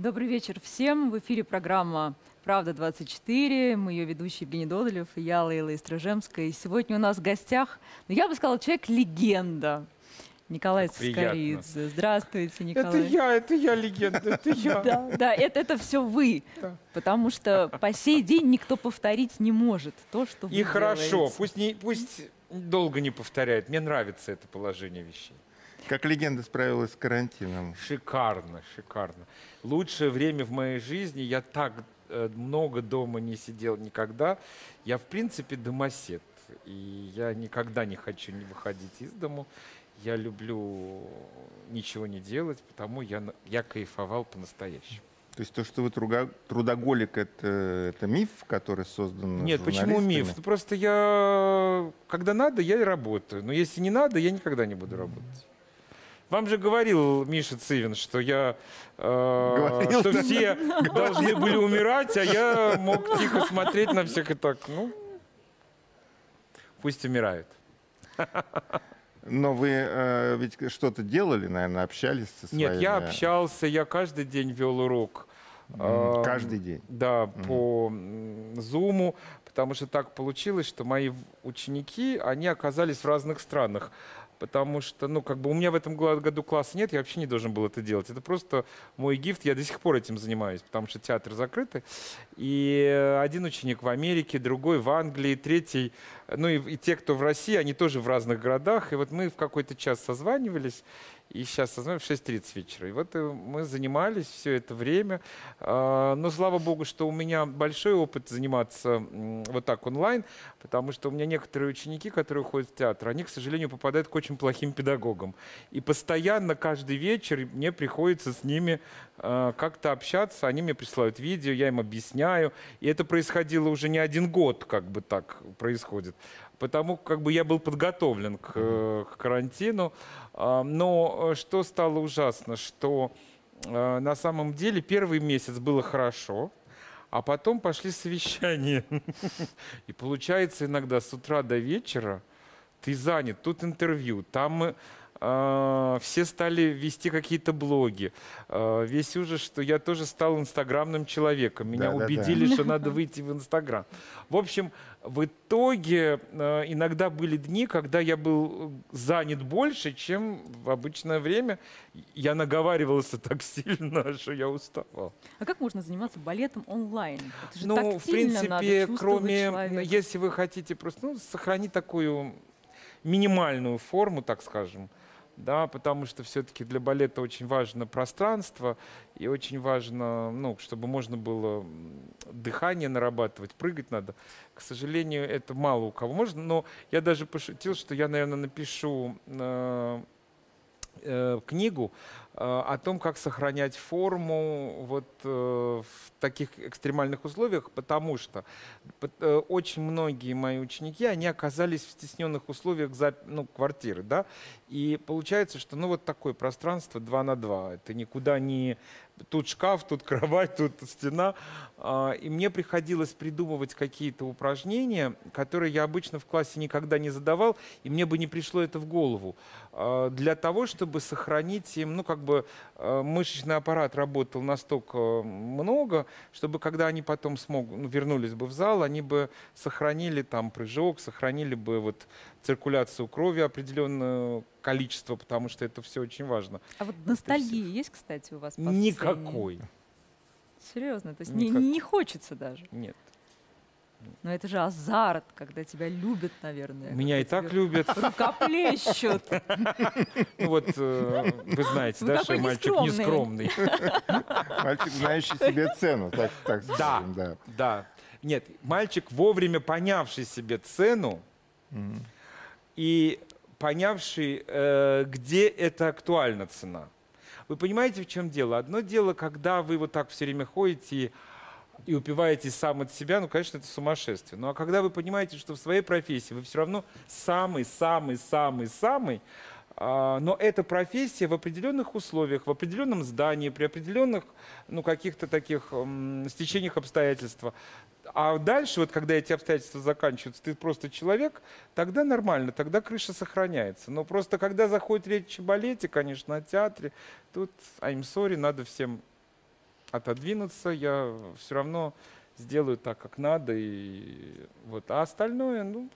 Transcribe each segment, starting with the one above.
Добрый вечер всем. В эфире программа «Правда-24». Мы ее ведущие Евгений Додолев и я, Лейла Истражемская. И сегодня у нас в гостях, ну, я бы сказала, человек-легенда. Николай Как приятно. Цискоридзе. Здравствуйте, Николай. Это я легенда, это я. Да, это все вы. Да. Потому что по сей день никто повторить не может то, что вы И хорошо, делаете. пусть долго не повторяет. Мне нравится это положение вещей. Как легенда справилась с карантином? Шикарно, шикарно. Лучшее время в моей жизни. Я так много дома не сидел никогда. Я, в принципе, домосед. И я никогда не хочу не выходить из дому. Я люблю ничего не делать, потому я кайфовал по-настоящему. То есть то, что вы трудоголик, это миф, который создан Нет, почему миф? Ну, просто когда надо, я и работаю. Но если не надо, я никогда не буду работать. Вам же говорил Миша Цивин, что что все должны были умирать, а я мог тихо смотреть на всех и так, ну, пусть умирают. Но вы ведь что-то делали, наверное, общались со своими... Нет, я общался, я каждый день вел урок. Каждый день? Да, по Зуму, потому что так получилось, что мои ученики, они оказались в разных странах. Потому что, ну, как бы у меня в этом году класса нет, я вообще не должен был это делать. Это просто мой гифт, я до сих пор этим занимаюсь, потому что театр закрытый. И один ученик в Америке, другой в Англии, третий, ну и те, кто в России, они тоже в разных городах. И вот мы в какой-то час созванивались, и сейчас созваниваемся в 6:30 вечера. И вот мы занимались все это время. Но слава богу, что у меня большой опыт заниматься вот так онлайн, потому что у меня некоторые ученики, которые ходят в театр, они, к сожалению, попадают к очень плохим педагогам. И постоянно, каждый вечер мне приходится с ними как-то общаться. Они мне присылают видео, я им объясняю. И это происходило уже не 1 год, как бы так происходит. Потому как бы я был подготовлен к карантину. Но что стало ужасно, что на самом деле первый месяц было хорошо, а потом пошли совещания. И получается иногда с утра до вечера ты занят, тут интервью, там все стали вести какие-то блоги. Весь ужас, что я тоже стал инстаграмным человеком. Меня убедили, что надо выйти в Инстаграм. В общем, в итоге иногда были дни, когда я был занят больше, чем в обычное время. Я наговаривался так сильно, что я уставал. А как можно заниматься балетом онлайн? Это же Ну, в принципе, надо кроме, человека. если вы хотите просто сохранить такую минимальную форму, так скажем, да, потому что все-таки для балета очень важно пространство и очень важно, ну, чтобы можно было дыхание нарабатывать, прыгать надо. К сожалению, это мало у кого можно, но я даже пошутил, что я, наверное, напишу книгу о том, как сохранять форму вот в таких экстремальных условиях, потому что очень многие мои ученики, они оказались в стесненных условиях квартиры, да, и получается, что ну вот такое пространство 2 на 2, это никуда не... Тут шкаф, тут кровать, тут стена. И мне приходилось придумывать какие-то упражнения, которые я обычно в классе никогда не задавал, и мне бы не пришло это в голову. Для того, чтобы сохранить им, ну, как бы мышечный аппарат работал настолько много, чтобы когда они потом вернулись бы в зал, они бы сохранили там прыжок, сохранили бы вот циркуляцию крови определенное количество, потому что это все очень важно. А вот ностальгия есть, кстати, у вас по сцене? Никакой. Серьезно? То есть Никакой. не хочется даже? Нет. Но это же азарт, когда тебя любят, наверное. Меня и так любят. Рукоплещут. Ну вот, вы знаете, да, что я мальчик нескромный. Мальчик, знающий себе цену, так скажем, да. Да. Нет, мальчик, вовремя понявший себе цену и понявший, где это актуальна цена. Вы понимаете, в чем дело? Одно дело, когда вы вот так все время ходите и упиваетесь сам от себя, ну, конечно, это сумасшествие. Ну, а когда вы понимаете, что в своей профессии вы все равно самый-самый-самый-самый, но эта профессия в определенных условиях, в определенном здании, при определенных, ну, каких-то таких стечениях обстоятельств. А дальше, вот когда эти обстоятельства заканчиваются, ты просто человек, тогда нормально, тогда крыша сохраняется. Но просто когда заходит речь о балете, конечно, о театре, тут, I'm sorry, надо всем отодвинуться, я все равно сделаю так, как надо. И вот. А остальное, ну,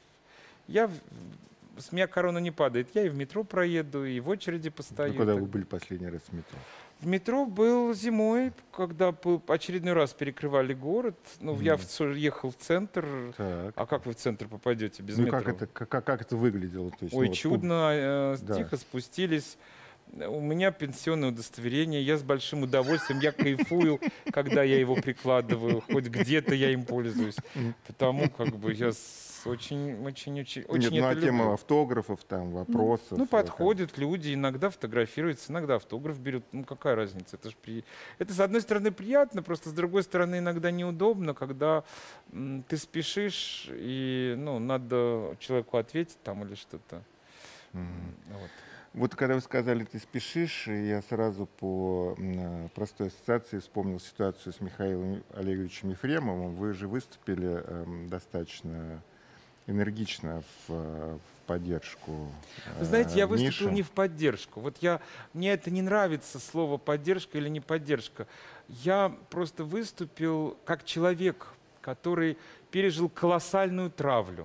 с меня корона не падает. Я и в метро проеду, и в очереди Ну, постою. когда вы были последний раз в метро? В метро был зимой, когда очередной раз перекрывали город. Ну, я ехал в центр. Так. А как вы в центр попадете без Ну, метро? как это выглядело? То есть, Ой, ну, вот чудно, да. тихо спустились. У меня пенсионное удостоверение, я с большим удовольствием, я кайфую, когда я его прикладываю, хоть где-то я им пользуюсь. Потому как бы я очень Нет, это ну а тема люблю. автографов, там, вопросов. Ну, подходят люди, иногда фотографируются, иногда автограф берут. Ну, какая разница? Это, с одной стороны, приятно, просто с другой стороны, иногда неудобно, когда ты спешишь, и, ну, надо человеку ответить там или что-то. Вот. Вот когда вы сказали, ты спешишь, я сразу по простой ассоциации вспомнил ситуацию с Михаилом Олеговичем Ефремовым. Вы же выступили достаточно энергично в поддержку Вы знаете, я выступил Миши. не в поддержку. Мне это не нравится, слово поддержка или не поддержка. Я просто выступил как человек, который пережил колоссальную травлю.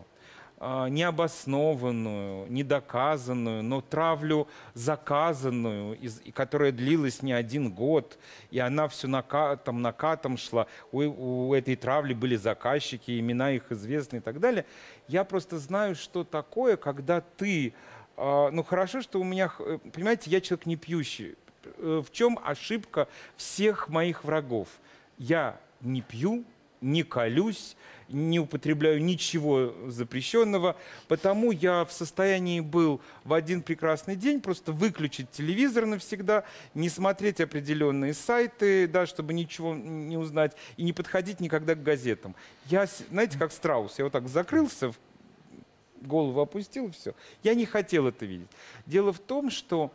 Необоснованную, недоказанную, но травлю заказанную, и которая длилась не один год, и она все накатом шла. У этой травли были заказчики, имена их известны и так далее. Я просто знаю, что такое, когда ты... Ну, хорошо, что у меня... Понимаете, я человек не пьющий. В чем ошибка всех моих врагов? Я не пью, не колюсь, не употребляю ничего запрещенного, потому я в состоянии был в один прекрасный день просто выключить телевизор навсегда, не смотреть определенные сайты, да, чтобы ничего не узнать, и не подходить никогда к газетам. Я, знаете, как страус, я вот так закрылся, голову опустил, и все. Я не хотел это видеть. Дело в том, что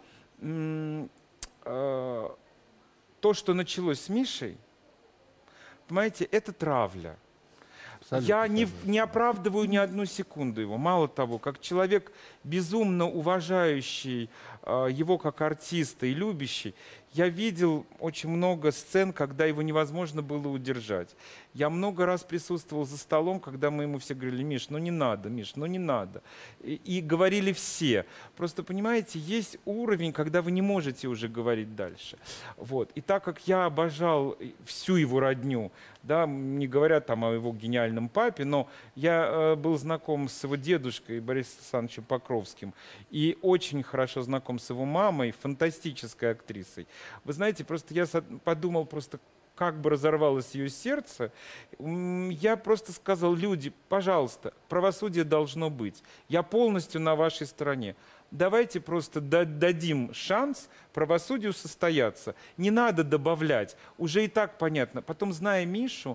то, что началось с Мишей, понимаете, это травля. Я не оправдываю ни одну секунду его. Мало того, как человек, безумно уважающий его как артиста и любящий, я видел очень много сцен, когда его невозможно было удержать. Я много раз присутствовал за столом, когда мы ему все говорили: Миш, ну не надо, Миш, ну не надо. И говорили все. Просто, понимаете, есть уровень, когда вы не можете уже говорить дальше. Вот. И так как я обожал всю его родню, да, не говоря там о его гениальном папе, но я был знаком с его дедушкой Борисом Александровичем Покровским и очень хорошо знаком с его мамой, фантастической актрисой. Вы знаете, просто я подумал, просто как бы разорвалось ее сердце. Я просто сказал: люди, пожалуйста, правосудие должно быть. Я полностью на вашей стороне. Давайте просто дадим шанс правосудию состояться. Не надо добавлять. Уже и так понятно. Потом, зная Мишу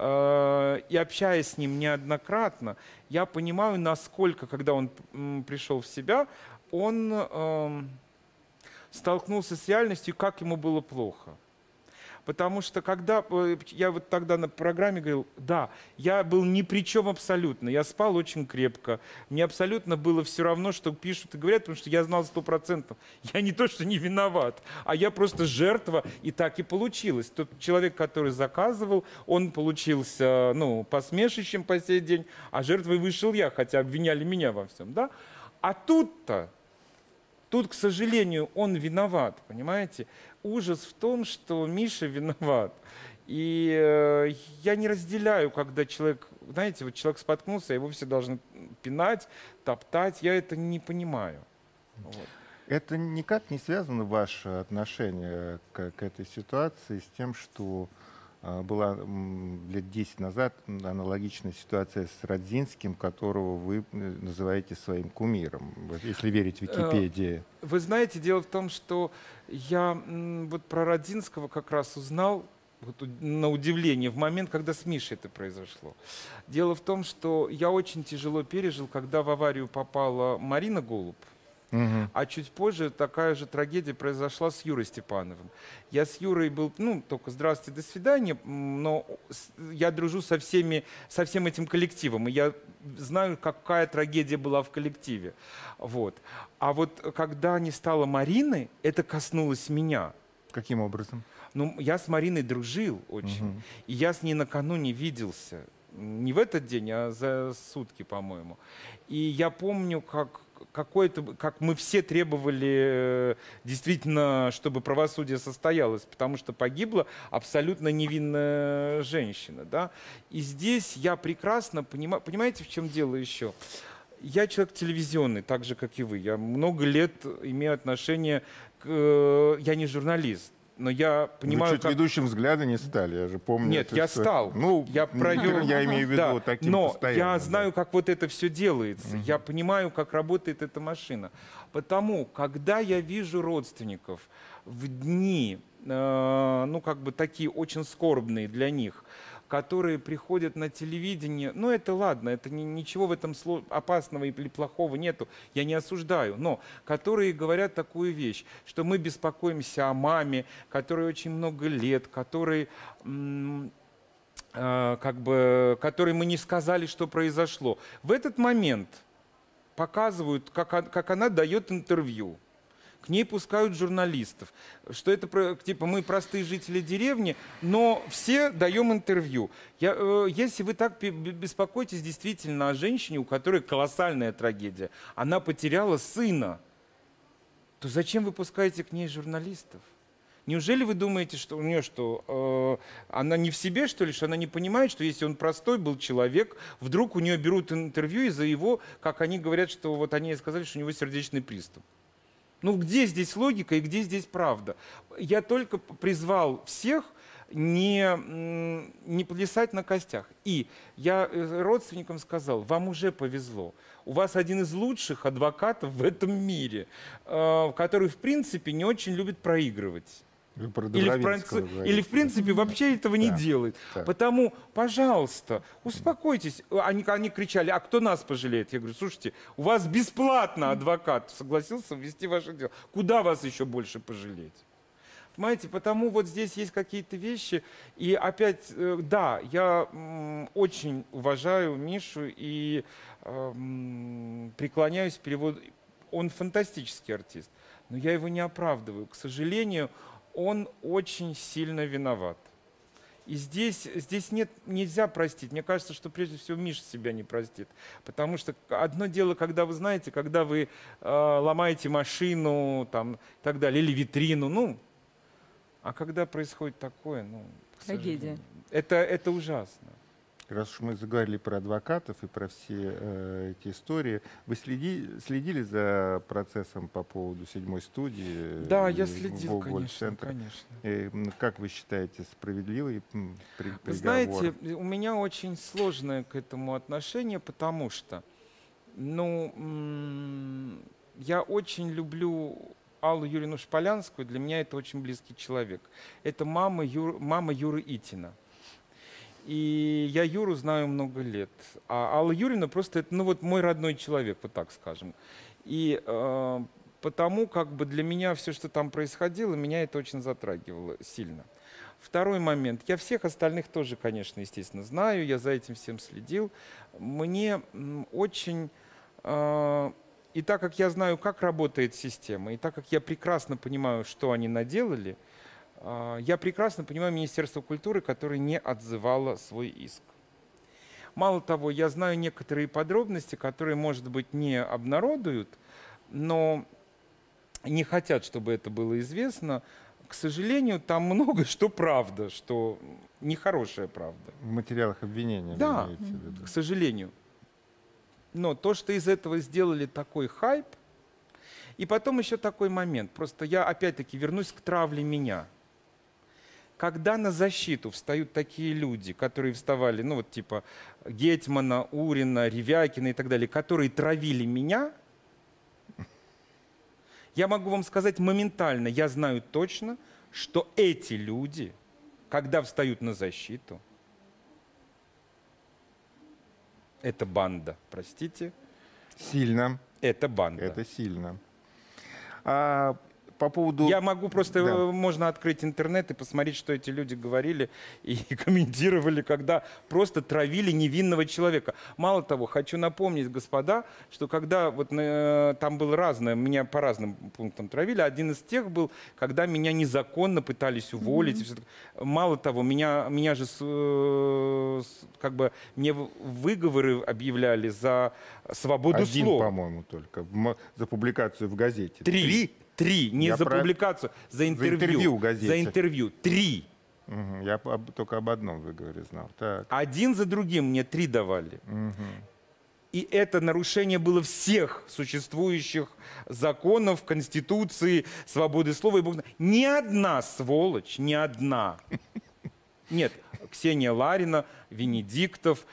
и общаясь с ним неоднократно, я понимаю, насколько, когда он пришел в себя, он столкнулся с реальностью, как ему было плохо. Потому что когда я вот тогда на программе говорил, да, я был ни при чем абсолютно, я спал очень крепко, мне абсолютно было все равно, что пишут и говорят, потому что я знал 100%. Я не то, что не виноват, а я просто жертва, и так и получилось. Тот человек, который заказывал, он получился, ну, посмешищем по сей день, а жертвой вышел я, хотя обвиняли меня во всем, да? А тут, к сожалению, он виноват, понимаете? Ужас в том, что Миша виноват. И я не разделяю, когда человек, знаете, вот человек споткнулся, его все должны пинать, топтать. Я это не понимаю. Вот. Это никак не связано, ваше отношение к этой ситуации, с тем, что была лет 10 назад аналогичная ситуация с Радзинским, которого вы называете своим кумиром, если верить Википедии. Вы знаете, дело в том, что я вот про Радзинского как раз узнал, вот, на удивление, в момент, когда с Мишей это произошло. Дело в том, что я очень тяжело пережил, когда в аварию попала Марина Голуб. А чуть позже такая же трагедия произошла с Юрой Степановым. Я с Юрой был, ну, только здравствуйте, до свидания, но я дружу со всем этим коллективом, и я знаю, какая трагедия была в коллективе. Вот. А вот когда не стало Марины, это коснулось меня. Каким образом? Ну, я с Мариной дружил очень. Мгм. И я с ней накануне виделся. Не в этот день, а за сутки, по-моему. И я помню, как мы все требовали действительно, чтобы правосудие состоялось, потому что погибла абсолютно невинная женщина. Да? И здесь я прекрасно понимаю, понимаете, в чем дело еще? Я человек телевизионный, так же, как и вы. Я много лет имею отношение к... Я не журналист. Но я понимаю, Вы чуть ведущим взгляда не стали, я же помню. Нет, эту я историю. стал. Ну, Я провел. я имею в виду Да, таким но постоянно. я да. знаю, как вот это все делается. Я понимаю, как работает эта машина. Потому, когда я вижу родственников в дни, ну, как бы такие очень скорбные для них, которые приходят на телевидение, ну, это ладно, это ничего в этом опасного или плохого нету, я не осуждаю, но которые говорят такую вещь, что мы беспокоимся о маме, которой очень много лет, которой которой мы не сказали, что произошло. В этот момент показывают, как она дает интервью. К ней пускают журналистов, что это типа мы простые жители деревни, но все даем интервью. Если вы так беспокоитесь действительно о женщине, у которой колоссальная трагедия, она потеряла сына, то зачем вы пускаете к ней журналистов? Неужели вы думаете, что у нее что, она не в себе, что ли, что она не понимает, что если он простой был человек, вдруг у нее берут интервью из-за его, как они говорят, что вот они ей сказали, что у него сердечный приступ. Ну где здесь логика и где здесь правда? Я только призвал всех не плясать на костях. И я родственникам сказал, вам уже повезло. У вас один из лучших адвокатов в этом мире, который, в принципе, не очень любит проигрывать. Вы про Или Добровинского или в говорите. принципе вообще этого не Да, делает. да. Потому, пожалуйста, успокойтесь. Они кричали, а кто нас пожалеет? Я говорю, слушайте, у вас бесплатно адвокат согласился ввести ваше дело. Куда вас еще больше пожалеть? Понимаете, потому вот здесь есть какие-то вещи. И опять, да, я очень уважаю Мишу и преклоняюсь переводу. Он фантастический артист, но я его не оправдываю. К сожалению, он очень сильно виноват. И здесь нельзя простить. Мне кажется, что прежде всего Миша себя не простит. Потому что одно дело, когда вы знаете, когда вы ломаете машину там, и так далее, или витрину, ну, а когда происходит такое, ну, к Трагедия. сожалению, это ужасно. Раз уж мы заговорили про адвокатов и про все эти истории, вы следили за процессом по поводу 7-й студии? Да, и я следил, Гольцентра? конечно. Как вы считаете, справедливый Вы приговор? знаете, у меня очень сложное к этому отношение, потому что, ну, я очень люблю Аллу Юрьевну Шполянскую, для меня это очень близкий человек. Это мама Юры Итина. И я Юру знаю много лет. А Алла Юрьевна просто это, ну вот мой родной человек, вот так скажем. И потому как бы для меня все, что там происходило, меня это очень затрагивало сильно. Второй момент. Я всех остальных тоже, конечно, естественно, знаю, я за этим всем следил. Мне очень... И так как я знаю, как работает система, и так как я прекрасно понимаю, что они наделали, я прекрасно понимаю Министерство культуры, которое не отзывало свой иск. Мало того, я знаю некоторые подробности, которые, может быть, не обнародуют, но не хотят, чтобы это было известно. К сожалению, там много что правда, что нехорошая правда. В материалах обвинения, Да, вы имеете в виду? к сожалению. Но то, что из этого сделали такой хайп, и потом еще такой момент. Просто я опять-таки вернусь к травле меня. Когда на защиту встают такие люди, которые вставали, ну вот типа Гетмана, Урина, Ревякина и так далее, которые травили меня, я могу вам сказать моментально, я знаю точно, что эти люди, когда встают на защиту, это банда, простите. Сильно. Это банда. Это сильно. по поводу... Я могу просто, Да. можно открыть интернет и посмотреть, что эти люди говорили и комментировали, когда просто травили невинного человека. Мало того, хочу напомнить, господа, что когда вот там было разное, меня по разным пунктам травили, один из тех был, когда меня незаконно пытались уволить. И всё такое. Мало того, меня же как бы мне выговоры объявляли за свободу Один, слова. по-моему, только. За публикацию в газете. Три, не Я за про- публикацию, за интервью. интервью в газете. За интервью. 3. Мгм. Я только об одном выговоре знал. Так. Один за другим мне 3 давали. Мгм. И это нарушение было всех существующих законов, Конституции, свободы слова. И Бог знает. Ни одна сволочь, ни одна. Нет, Ксения Ларина, Венедиктов,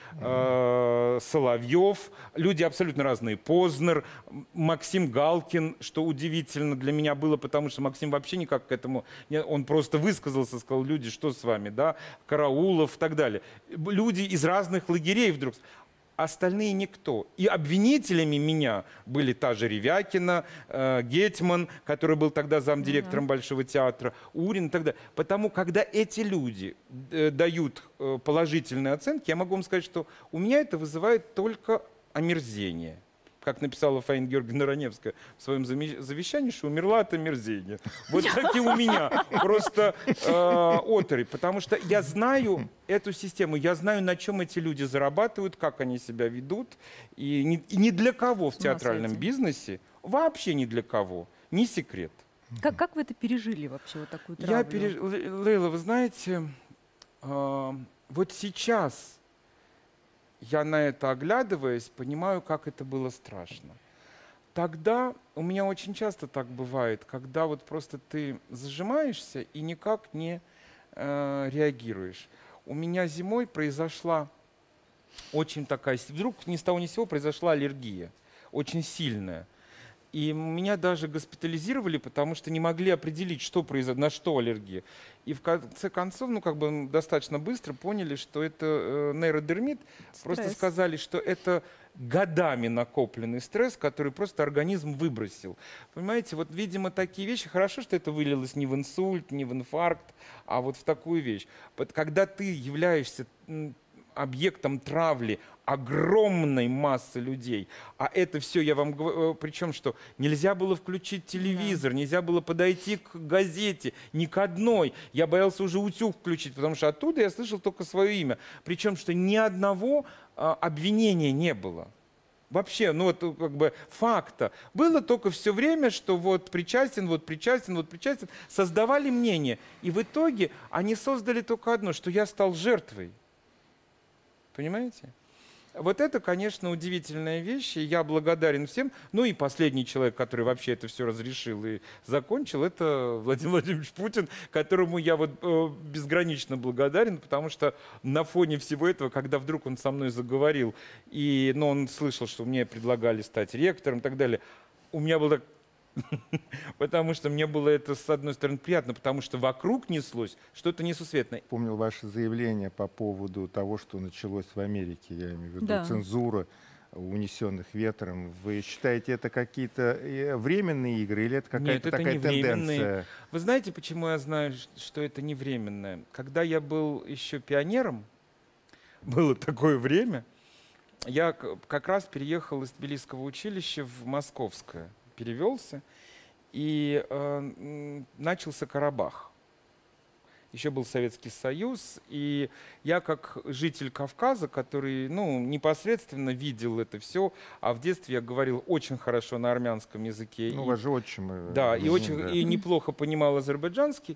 Соловьев, люди абсолютно разные. Познер, Максим Галкин, что удивительно для меня было, потому что Максим вообще никак к этому... Он просто высказался, сказал, люди, что с вами, да? Караулов и так далее. Люди из разных лагерей вдруг... Остальные никто. И обвинителями меня были та же Ревякина, Гетман, который был тогда замдиректором Большого театра, Урин и так далее. Потому когда эти люди дают положительные оценки, я могу вам сказать, что у меня это вызывает только омерзение. Как написала Фаина Георгиевна Раневская в своем завещании, что умерла от омерзения. Вот так и у меня. Просто оторопь. Потому что я знаю эту систему, я знаю, на чем эти люди зарабатывают, как они себя ведут. И ни для кого в С ума театральном сойти. бизнесе, вообще ни для кого, не секрет. Как вы это пережили вообще, вот такую Я травлю? Лейла, вы знаете, вот сейчас я на это оглядываясь, понимаю, как это было страшно. Тогда у меня очень часто так бывает, когда вот просто ты зажимаешься и никак не реагируешь. У меня зимой произошла очень такая, вдруг ни с того ни с сего произошла аллергия, очень сильная. И меня даже госпитализировали, потому что не могли определить, что на что аллергия. И в конце концов, ну как бы достаточно быстро поняли, что это нейродермит. Просто Стресс. сказали, что это годами накопленный стресс, который просто организм выбросил. Понимаете, вот, видимо, такие вещи, хорошо, что это вылилось не в инсульт, не в инфаркт, а вот в такую вещь. Когда ты являешься объектом травли огромной массы людей, а это все, я вам говорю, причем что нельзя было включить телевизор, нельзя было подойти к газете, ни к одной. Я боялся уже утюг включить, потому что оттуда я слышал только свое имя. Причем что ни одного обвинения не было. Вообще, ну вот как бы факта. Было только все время, что вот причастен, вот причастен, вот причастен. Создавали мнение. И в итоге они создали только одно, что я стал жертвой. Понимаете? Вот это, конечно, удивительная вещь, и я благодарен всем. Ну и последний человек, который вообще это все разрешил и закончил, это Владимир Владимирович Путин, которому я вот безгранично благодарен, потому что на фоне всего этого, когда вдруг он со мной заговорил, и он слышал, что мне предлагали стать ректором и так далее, у меня было так... Потому что мне было это, с одной стороны, приятно, потому что вокруг неслось что-то несусветное. Помнил ваше заявление по поводу того, что началось в Америке, я имею в виду Да. цензура унесенных ветром. Вы считаете, это какие-то временные игры или это Нет, какая-то это такая не временные. тенденция? Вы знаете, почему я знаю, что это не временное? Когда я был еще пионером, было такое время, я как раз переехал из Тбилисского училища в Московское, перевелся, и начался Карабах. Еще был Советский Союз, и я как житель Кавказа, который непосредственно видел это все, а в детстве я говорил очень хорошо на армянском языке. Ну, у вас же отчим. Да, и очень да. и неплохо понимал азербайджанский.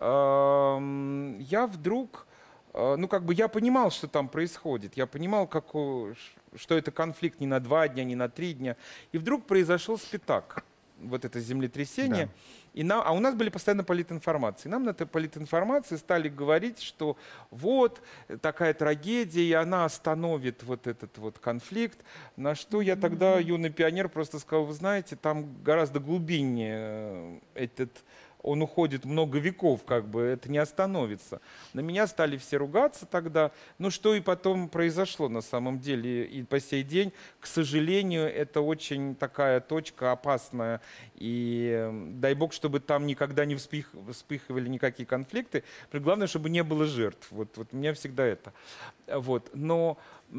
Я вдруг, я понимал, что там происходит. Я понимал, что это конфликт не на 2 дня, не на 3 дня. И вдруг произошел Спитак, вот это землетрясение. Да. А у нас были постоянно политинформации. Нам на этой политинформации стали говорить, что вот такая трагедия, и она остановит вот этот вот конфликт. На что я тогда, юный пионер, просто сказал, вы знаете, там гораздо глубиннее этот он уходит много веков, как бы это не остановится. На меня стали все ругаться тогда, ну что и потом произошло на самом деле. И по сей день, к сожалению, это очень такая точка опасная. И дай бог, чтобы там никогда не вспыхивали никакие конфликты. Главное, чтобы не было жертв. Вот у меня всегда это. Вот. Но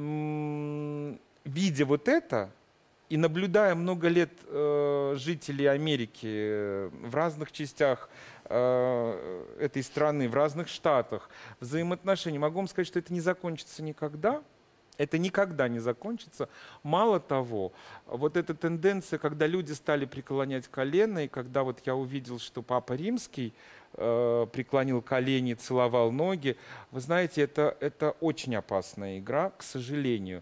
видя вот это, и наблюдая много лет жителей Америки в разных частях этой страны, в разных штатах, взаимоотношения, могу вам сказать, что это не закончится никогда. Это никогда не закончится. Мало того, вот эта тенденция, когда люди стали преклонять колено, и когда вот я увидел, что Папа Римский преклонил колени, целовал ноги, вы знаете, это очень опасная игра, к сожалению.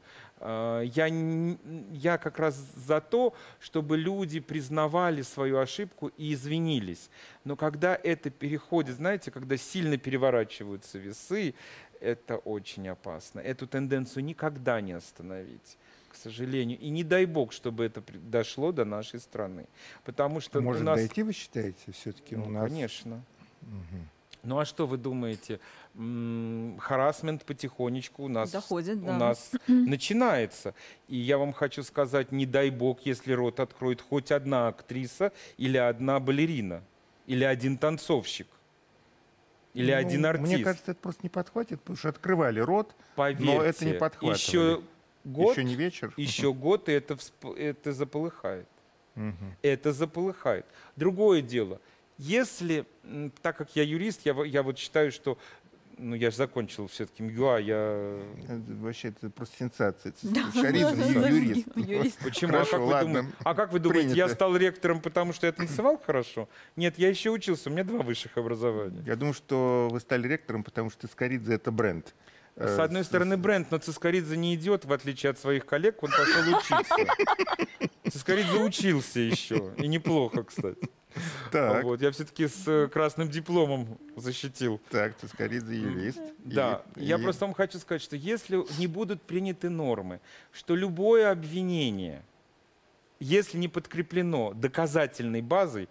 Я как раз за то, чтобы люди признавали свою ошибку и извинились. Но когда это переходит, знаете, когда сильно переворачиваются весы, это очень опасно. Эту тенденцию никогда не остановить, к сожалению. И не дай бог, чтобы это дошло до нашей страны. Потому что Может у нас... дойти, вы считаете, все-таки у нас? Конечно. Мгм. Ну а что вы думаете? Харассмент потихонечку у нас, Доходит, у да. нас начинается. И я вам хочу сказать, не дай бог, если рот откроет хоть одна актриса или одна балерина, или один танцовщик, или Ну, один артист. Мне кажется, это просто не подхватит, потому что открывали рот, Поверьте, но это не подхватывали. еще год, Еще не вечер. еще год, и это заполыхает. Мгм. Это заполыхает. Другое дело, если, так как я юрист, я вот считаю, что, ну я же закончил все-таки МГУА, Вообще, это просто сенсация. Да, Шаризм да, юрист. юрист. Почему? Хорошо, ладно. А как вы думаете, я Принято. стал ректором, потому что я танцевал хорошо? Нет, я еще учился, у меня 2 высших образования. Я думаю, что вы стали ректором, потому что Цискоридзе — это бренд. С одной стороны бренд, но Цискоридзе не идет, в отличие от своих коллег, он пошел учиться. Цискоридзе учился еще, и неплохо, кстати. Так, Вот, я все-таки с красным дипломом защитил. так, Цискоридзе юрист. Да, я просто вам хочу сказать, что если не будут приняты нормы, что любое обвинение, если не подкреплено доказательной базой,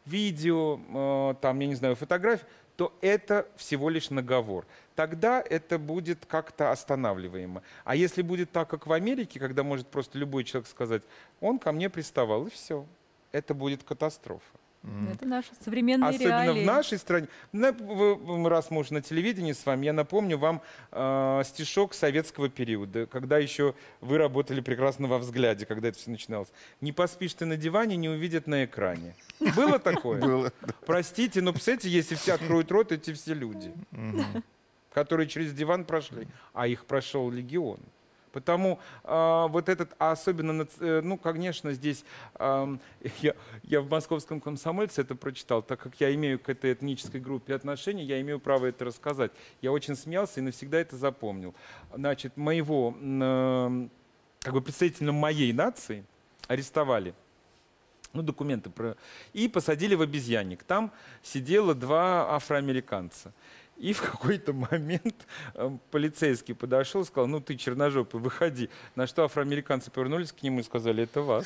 видео, там, я не знаю, фотографии, то это всего лишь наговор. Тогда это будет как-то останавливаемо. А если будет так, как в Америке, когда может просто любой человек сказать, он ко мне приставал, и все, это будет катастрофа. Это наши современные Особенно реалии. в нашей стране. Раз мы уже на телевидении с вами, я напомню вам стишок советского периода, когда еще вы работали прекрасно во «Взгляде», когда это все начиналось. «Не поспишь ты на диване, не увидят на экране». Было такое? Было. Простите, но, представляете, если все откроют рот, эти все люди, которые через диван прошли, а их прошел легион. Потому вот этот, а особенно, ну, конечно, здесь, я в московском комсомольце это прочитал, так как я имею к этой этнической группе отношения, я имею право это рассказать. Я очень смеялся и навсегда это запомнил. Значит, моего, как бы представителя моей нации арестовали. Ну, документы и посадили в обезьянник. Там сидело 2 афроамериканца. И в какой-то момент полицейский подошел и сказал, ну ты черножопый, выходи. На что афроамериканцы повернулись к нему и сказали, это вас.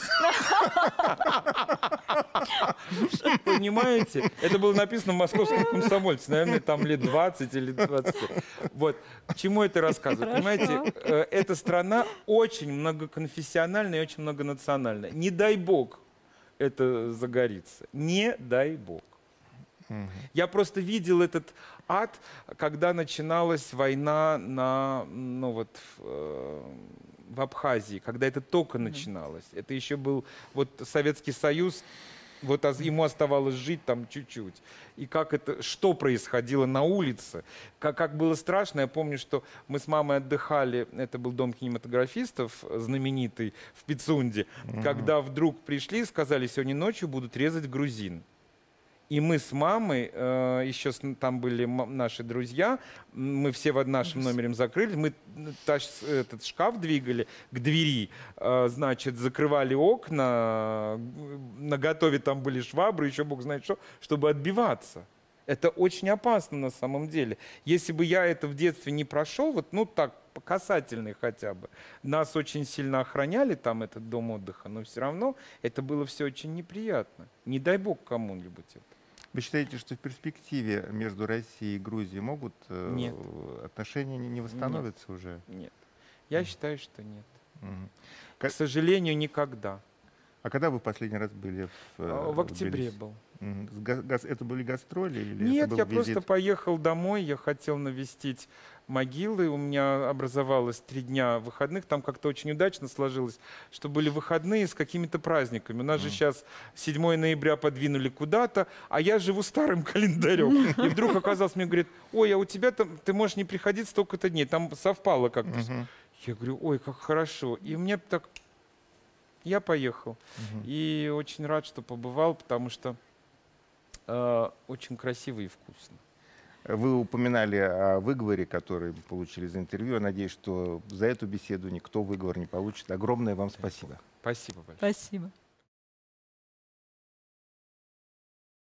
Понимаете? Это было написано в московском комсомольце. Наверное, там лет 20 или 25. Вот. К чему это рассказывает? Понимаете, эта страна очень многоконфессиональная и очень многонациональная. Не дай бог это загорится. Не дай бог. Я просто видел этот ад, когда начиналась война в Абхазии, когда это только начиналось. Это еще был вот Советский Союз, вот ему оставалось жить там чуть-чуть. И что происходило на улице, как было страшно. Я помню, что мы с мамой отдыхали, это был дом кинематографистов, знаменитый, в Пицунде, когда вдруг пришли и сказали, сегодня ночью будут резать грузин. И мы с мамой, еще там были наши друзья, мы все в нашем номере закрыли, мы этот шкаф двигали к двери, значит, закрывали окна, наготове там были швабры, еще бог знает что, чтобы отбиваться. Это очень опасно на самом деле. Если бы я это в детстве не прошел, вот, ну так, по касательной хотя бы, нас очень сильно охраняли, там этот дом отдыха, но все равно это было все очень неприятно. Не дай бог кому-нибудь это. Вы считаете, что в перспективе между Россией и Грузией могут Нет. отношения не восстановятся уже? Нет. Я считаю, что нет. Мгм. К сожалению, никогда. А когда вы в последний раз были В октябре Тбилиси? был. Мгм. Это были гастроли или Нет, это был я визит? просто поехал домой, я хотел навестить могилы, у меня образовалось 3 дня выходных, там как-то очень удачно сложилось, что были выходные с какими-то праздниками. У нас же сейчас 7 ноября подвинули куда-то, а я живу старым календарем. И вдруг оказалось, мне говорит, ой, а у тебя там, ты можешь не приходить столько-то дней, там совпало как-то. Мгм. Я говорю, ой, как хорошо. И мне так, я поехал. Мгм. И очень рад, что побывал, потому что очень красиво и вкусно. Вы упоминали о выговоре, который получили за интервью. Я надеюсь, что за эту беседу никто выговор не получит. Огромное вам спасибо. Спасибо большое. Спасибо.